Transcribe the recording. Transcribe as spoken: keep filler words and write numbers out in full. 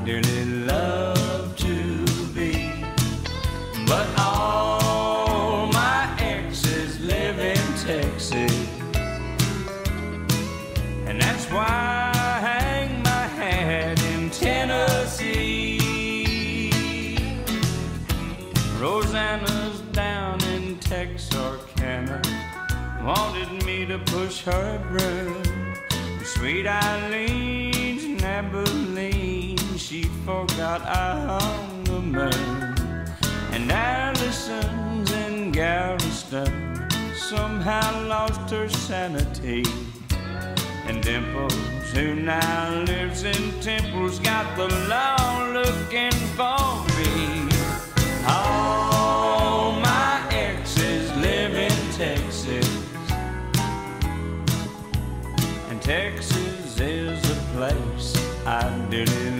dearly love to be. But all my exes live in Texas, and that's why I hang my hat in Tennessee. Rosanna's down in Texarkana, wanted me to push her broom. Sweet Eileen's in Abilene, she forgot I hung the moon. And Allison's in Galveston, somehow lost her sanity. And Dimples, who now lives in Temple's, got the law looking for me. All my exes live in Texas, and Texas is a place I dearly